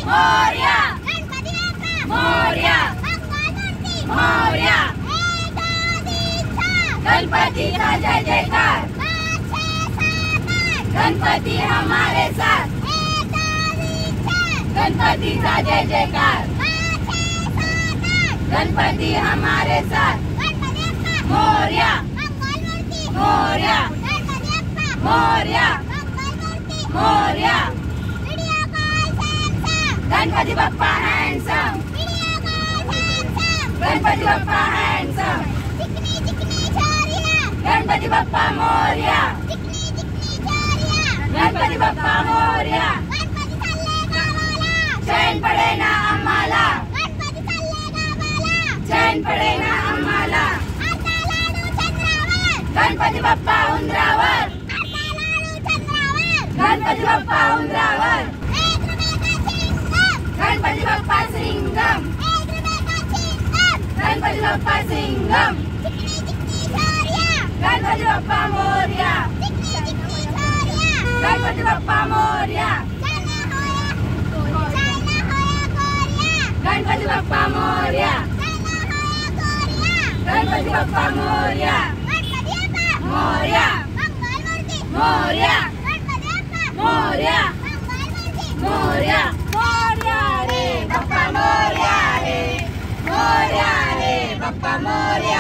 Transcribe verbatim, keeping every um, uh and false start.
मोरया, गणपती बाप्पा मोरया, मंगलमूर्ती मोरया, एकादीचा गणपतीचा जय जयकार, पाच छे सात आठ गणपती हमारे साथ, एकादीचा गणपतीचा जय जयकार, पाच छे सात आठ गणपती हमारे साथ, Ganpati Bappa Morya, Mangalmurti Morya, Ganpati Bappa Morya, Mangalmurti Morya, video call Samsung Ganpati Bappa handsome, video call Samsung Ganpati Bappa handsome, चिकनी चिकनी छोरिया गणपती बाप्पा मोरया, चिकनी चिकनी छोरिया गणपती बाप्पा मोरया, गणपती चालले गावाला चैन पडे ना आम्हाला, गणपती चालले गावाला चैन पडे ना आम्हाला, अर्धा लाडू चंद्रावर गणपती बाप्पा उंदरावर, अर्धा लाडू चंद्रावर गणपती बाप्पा उंदरावर, एक रुपये का चिंगम गणपती बाप्पा सिंगम, एक रुपये का चिंगम गणपती बाप्पा सिंगम, चिकनी चिकनी छोरिया गणपती बाप्पा मोरया, चिकनी चिकनी छोरिया गणपती बाप्पा मोरया, चालना होया चालना होया कोरिया गणपती बाप्पा मोरया, चालना होया कोरिया गणपती बाप्पा मोरया, गणपती बाप्पा मोरया, मंगलमूर्ती मोरया, गणपती बाप्पा मोरया, मंगलमूर्ती मोरया, मोरया रे बाप्पा मोरया रे, मोरया रे बाप्पा मोरया